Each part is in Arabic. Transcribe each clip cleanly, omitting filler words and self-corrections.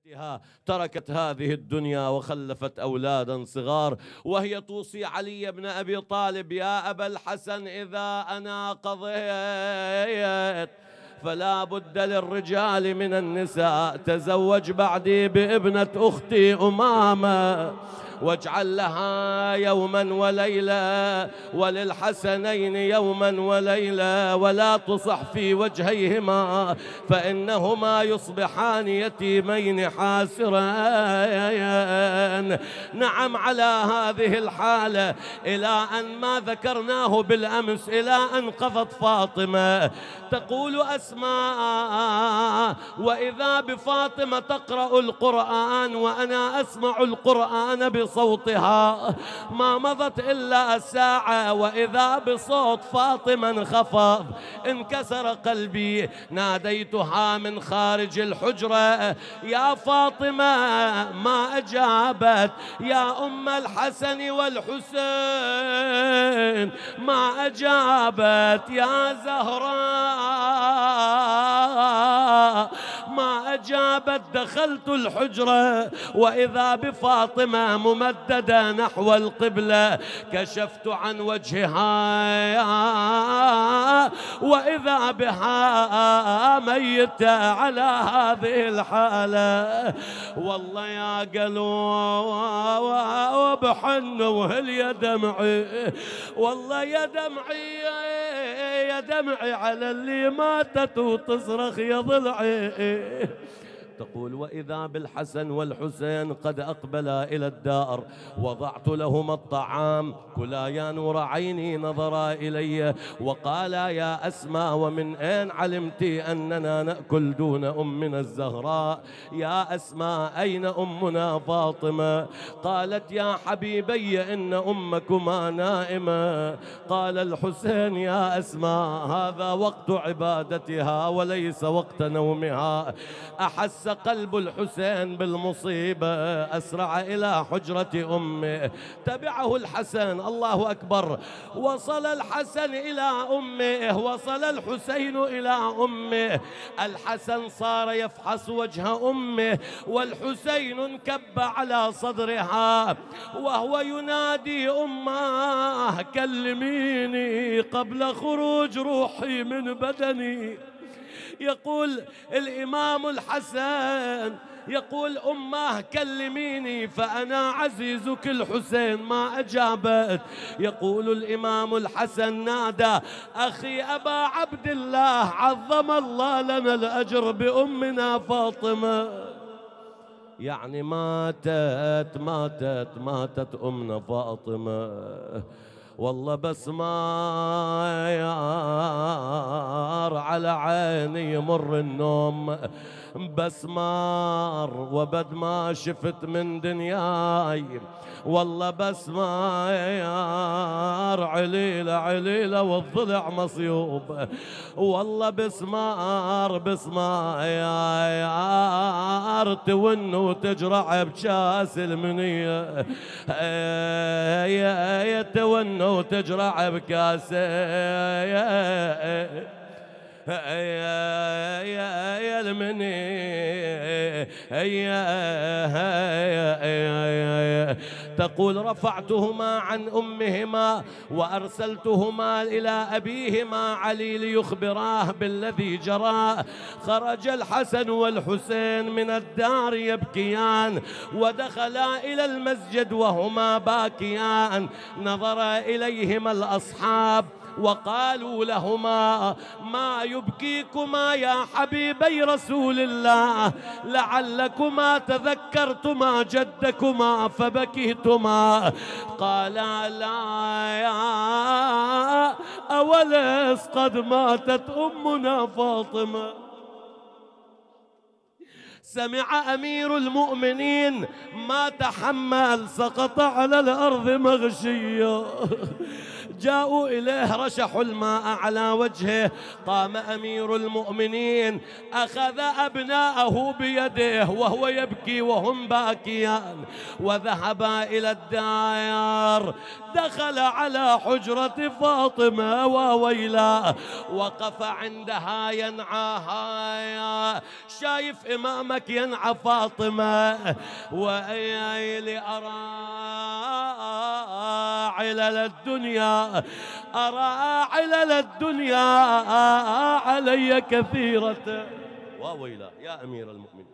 تركت هذه الدنيا وخلفت أولادا صغار، وهي توصي علي بن أبي طالب: يا أبا الحسن إذا أنا قضيت فلا بد للرجال من النساء، تزوج بعدي بابنة أختي أمامة واجعل لها يوما وليلة وللحسنين يوما وليلة، ولا تصح في وجهيهما فإنهما يصبحان يتيمين حاسرين. نعم، على هذه الحالة إلى أن ما ذكرناه بالأمس، إلى أن قضت فاطمة. تقول أسماء: وإذا بفاطمة تقرأ القرآن وأنا أسمع القرآن بصوتها، ما مضت إلا ساعة وإذا بصوت فاطمة انخفض، انكسر قلبي. ناديتها من خارج الحجرة: يا فاطمة، ما أجابت. يا أم الحسن والحسين، ما أجابت. يا زهراء، ما أجابت. دخلت الحجرة وإذا بفاطمة ممددة نحو القبلة، كشفت عن وجهها وإذا بها ميتة على هذه الحالة. والله يا قلوب حن وهل يا دمعي، والله يا دمعي يا دمعي على اللي ماتت وتصرخ يا ضلعي. تقول: وإذا بالحسن والحسين قد أقبلا إلى الدار، وضعت لهما الطعام، كلا يا نور عيني نظرا إلي وقالا: يا أسماء، ومن أين علمت أننا نأكل دون أمنا الزهراء؟ يا أسماء، أين أمنا فاطمة؟ قالت: يا حبيبي إن أمكما نائمة. قال الحسين: يا أسماء، هذا وقت عبادتها وليس وقت نومها. أحس قلب الحسين بالمصيبة، أسرع إلى حجرة أمه، تبعه الحسن. الله أكبر. وصل الحسن إلى أمه، وصل الحسين إلى أمه. الحسن صار يفحص وجه أمه، والحسين انكب على صدرها وهو ينادي: أماه كلميني قبل خروج روحي من بدني. يقول الإمام الحسن، يقول: أماه كلميني فأنا عزيزك الحسين، ما أجابت. يقول الإمام الحسن: نادى: أخي أبا عبد الله، عظم الله لنا الأجر بأمنا فاطمة. يعني ماتت ماتت ماتت أمنا فاطمة. والله بس ما يار على عيني يمر النوم، بس مار وبد ما شفت من دنياي. والله بس ما يار عليلة عليلة والضلع مصيوب. والله بسمار بسمار يار تون وتجرع بكاس المنية، تون وتجرع بكاس يا المني. تقول: رفعتهما عن أمهما وأرسلتهما إلى أبيهما علي ليخبراه بالذي جرى. خرج الحسن والحسين من الدار يبكيان، ودخلا إلى المسجد وهما باكيان. نظر إليهما الأصحاب وقالوا لهما: ما يبكيكما يا حبيبي رسول الله؟ لعلكما تذكرتما جدكما فبكيتما. قالا: لا يا أولس قد ماتت أمنا فاطمة. سمع أمير المؤمنين ما تحمل، سقط على الأرض مغشيا. جاءوا إليه رشحوا الماء على وجهه. قام أمير المؤمنين أخذ أبناءه بيده وهو يبكي وهم باكيان، وذهبا إلى الدار. دخل على حجرة فاطمة وويلا، وقف عندها ينعاها. شايف إمامك ينعى فاطمة، وأيلي أرى علل الدنيا، أرى علل الدنيا علي كثيرة. وويلا يا أمير المؤمنين،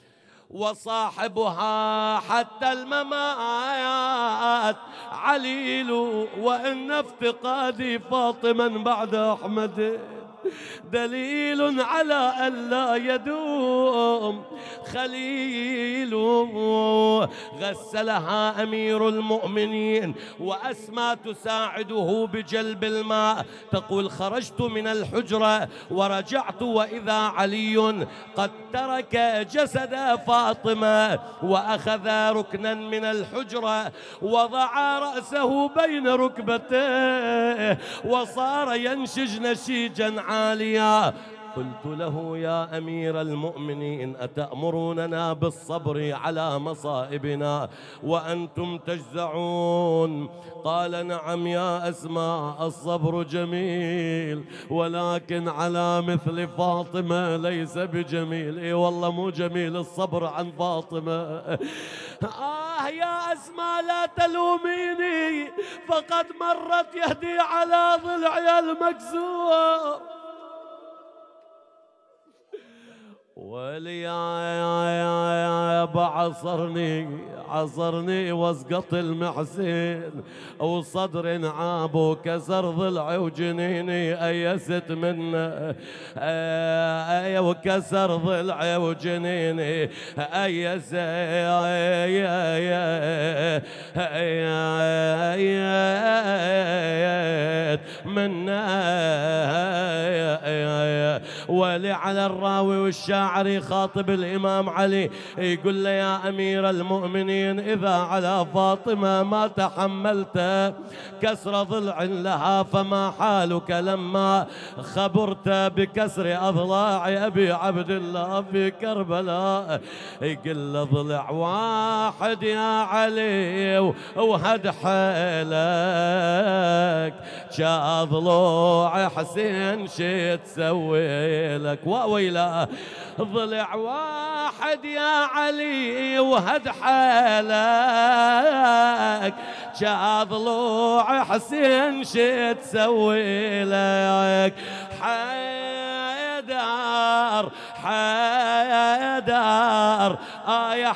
وصاحبها حتى الممات عليل، وإن افتقادي فاطما بعد أحمد دليل على أن لا يدوم خليل. غسلها أمير المؤمنين، وأسماء تساعده بجلب الماء. تقول خرجت من الحجرة ورجعت وإذا علي قد ترك جسد فاطمة، وأخذ ركنا من الحجرة وضع رأسه بين ركبتيه وصار ينشج نشيجا عاليا. قلت له يا أمير المؤمنين أتأمروننا بالصبر على مصائبنا وأنتم تجزعون؟ قال نعم يا أسماء، الصبر جميل ولكن على مثل فاطمة ليس بجميل. إي والله مو جميل الصبر عن فاطمة. يا أسماء لا تلوميني، فقد مرت يدي على ضلعي المكسور. ولي يا عصرني واسقط المحسن، وصدر عاب وكسر ضلعي وجنيني أيست منه. وكسر ضلعي وجنيني أيست منه. ولي على الراوي والشاعر يخاطب الإمام علي يقول له يا أمير المؤمنين إذا على فاطمة ما تحملت كسر ضلع لها، فما حالك لما خبرت بكسر أضلاع أبي عبد الله في كربلاء؟ يقول له ضلع واحد يا علي وهد حيلك، شا ضلوع حسين شي تسوي لك؟ وويلا ضلع واحد يا علي وهد حالك، شا ضلوع حسين شي تسوي لك؟ حيدر يا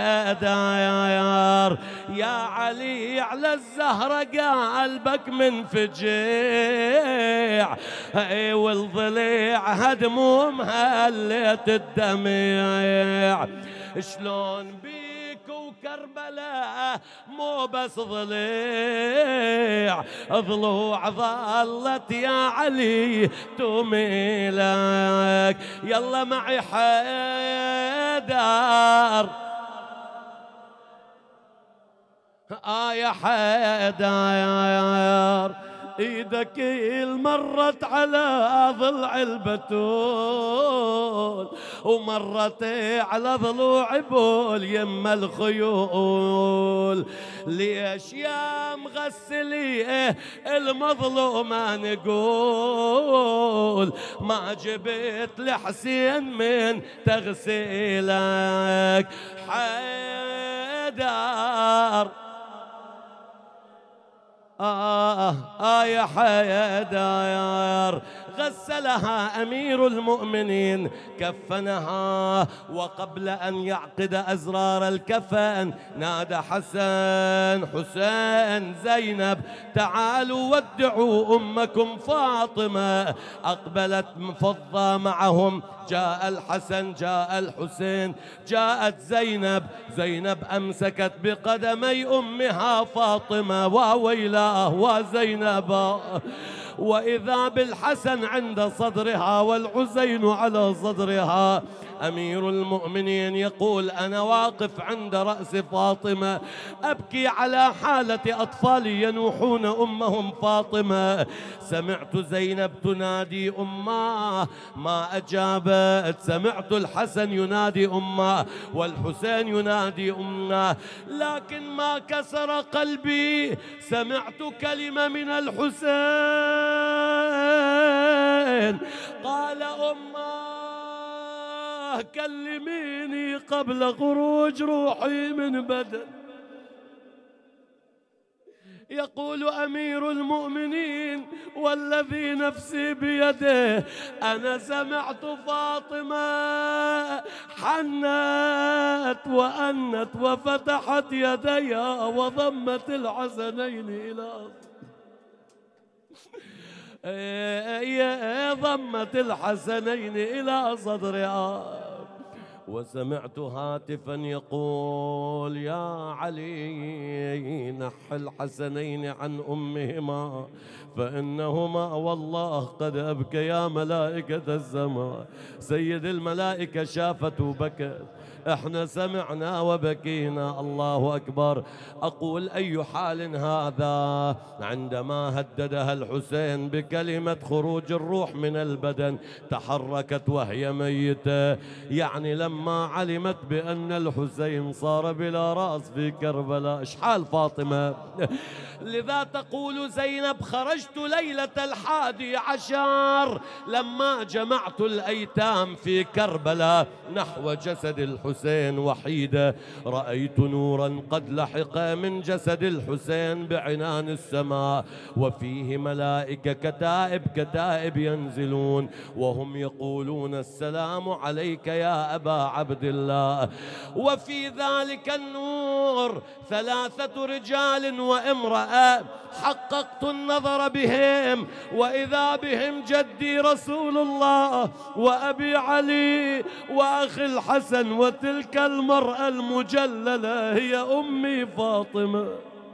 حيدر يا علي على الزهرة قلبك منفجع، والضليع هدموم هليت الدمع. شلون بيك وكربلاء مو بس ضليع، ضلوع ظلت يا علي تميلك. يلا معي حيدر يا حيدر، ايدك مرت على ضلع البتول ومرت على ضلوع بول يم الخيول. ليش يا مغسلي المظلومة نقول ما جبت لحسين من تغسيلك؟ حيدر يا حيدر. غسلها أمير المؤمنين كفنها، وقبل أن يعقد أزرار الكفن نادى حسين زينب تعالوا ودعوا أمكم فاطمة. أقبلت فضة معهم، جاء الحسن جاء الحسين، جاءت زينب أمسكت بقدمي أمها فاطمة. وويلاه وزينب وإذا بالحسن عند صدرها والحسين على صدرها. أمير المؤمنين يقول أنا واقف عند رأس فاطمة أبكي على حالة أطفال ينوحون أمهم فاطمة. سمعت زينب تنادي أمه ما أجابت، سمعت الحسن ينادي أمه والحسين ينادي أمه، لكن ما كسر قلبي. سمعت كلمة من الحسين قال أمه كلميني قبل خروج روحي من بدن. يقول أمير المؤمنين والذي نفسي بيده أنا سمعت فاطمة حنت وأنت وفتحت يديها وضمت الحسنين إلى ضمت الحسنين إلى صدرها. وسمعت هاتفا يقول يا علي نح الحسنين عن أمهما فإنهما والله قد أبكيا ملائكة السماء. سيد الملائكة شافت وبكت، احنا سمعنا وبكينا. الله أكبر. أقول أي حال هذا عندما هددها الحسين بكلمة خروج الروح من البدن تحركت وهي ميتة. يعني لما علمت بأن الحسين صار بلا رأس في كربلاء إيش حال فاطمة؟ لذا تقول زينب خرجت ليلة 11 لما جمعت الأيتام في كربلاء نحو جسد الحسين وحيدة، رأيت نورا قد لحق من جسد الحسين بعنان السماء وفيه ملائكة كتائب ينزلون وهم يقولون السلام عليك يا أبا عبد الله. وفي ذلك النور 3 رجال وامرأة حققت النظر بهم وإذا بهم جدي رسول الله وأبي علي وأخي الحسن وتلك المرأة المجللة هي أمي فاطمة.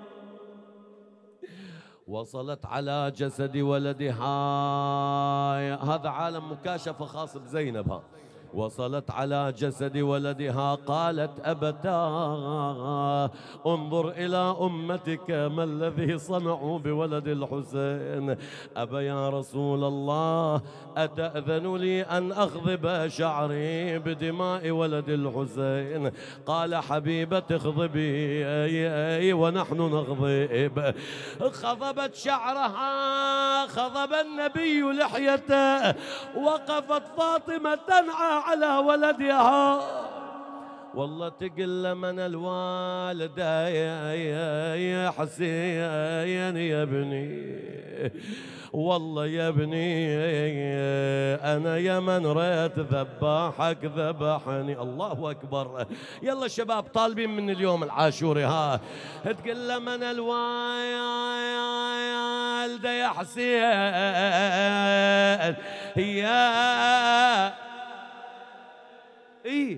وصلت على جسد ولدها، هذا عالم مكاشفة خاص بزينب. وصلت على جسد ولدها قالت أبتاه انظر إلى أمتك ما الذي صنعوا بولد الحسين. أبا يا رسول الله أتأذن لي أن أخضب شعري بدماء ولد الحسين؟ قال حبيبة اخضبي ونحن نخضب. خضبت شعرها، خضب النبي لحيته، وقفت فاطمة تنعى على ولدها. والله تقل من الوالدة يا حسين يا ابني، والله يا ابني أنا يا من ريت ذباحك ذبحني. الله أكبر. يلا شباب طالبين من اليوم العاشوري ها تقل من الوالدة يا حسين يا إيه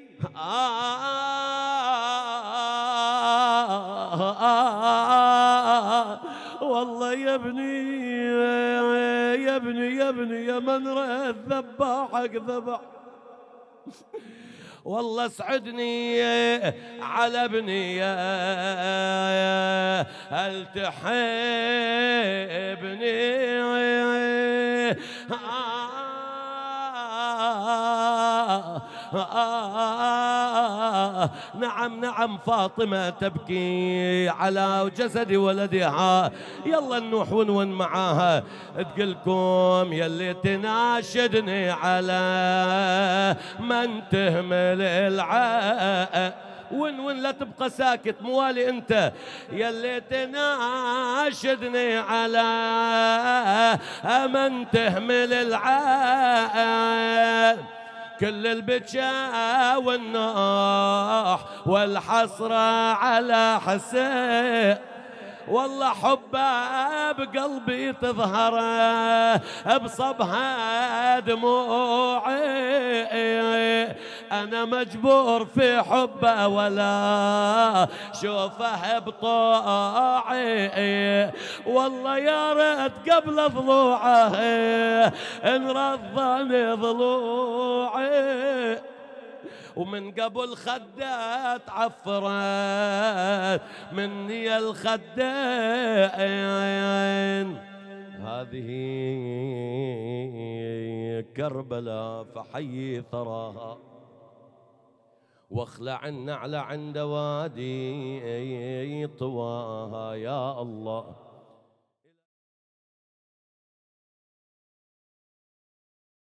والله يا ابني يا ابني يا ابني يا من رأت ذباحك ذبح. والله اسعدني على ابني هل تحبني نعم نعم فاطمة تبكي على جسد ولدها. يلا نروح ونون معاها تقلكم يلي تناشدني على من تهمل العاء ون لا تبقى ساكت موالي انت. يلي تناشدني على من تهمل العاء كل البكاء والنوح والحسرة على حسين. والله حبها بقلبي تظهر بصبها دموعي أنا مجبور في حبه ولا شوفه بطاعي، والله يا ريت قبل ضلوعه إن رضاني ضلوعي، ومن قبل خدات عفرت مني الخدين. هذه كربلاء فحيي ثراها، واخلع النعل عند وادي طواها. يا الله